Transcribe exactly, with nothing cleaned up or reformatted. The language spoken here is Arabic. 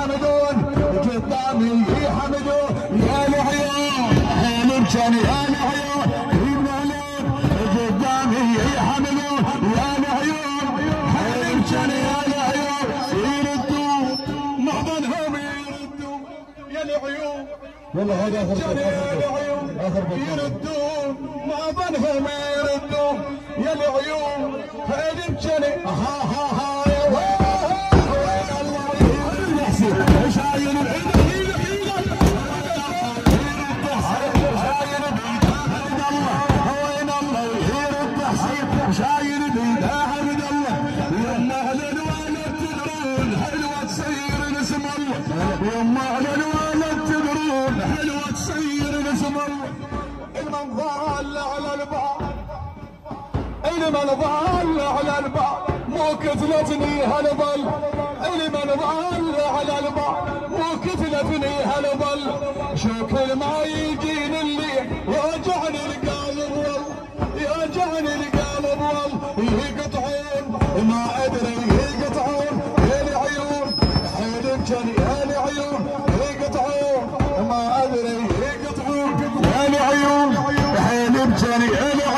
يحمدون قدامي يحمدون يا العيون حيل بجني يا العيون يملون قدامي يحمدون يا العيون حيل بجني يا العيون يردون معظمهم يردون يا العيون يلا هذا اخر اخر اخر يردون معظمهم يردون يا العيون حيل بجني ها ها ها يا وين الله يحسن شايل العيد شايل بيد احمد الله يما اهل الوالد تدرون حلوه تصير اسم الله يما اهل الوالد تدرون حلوه تصير اسم الله المن ضال على الباب المن ضال على الباب مو كتلتني هالبل المن ضال على الباب مو كتلتني هالبل شو كل ما يجيني الليل يوجعني القلب يوجعني القلب يقطعون ما ادري يقطعون يا العيون حيل بجني يا العيون يقطعون ما ادري يقطعون يا العيون حيل بجني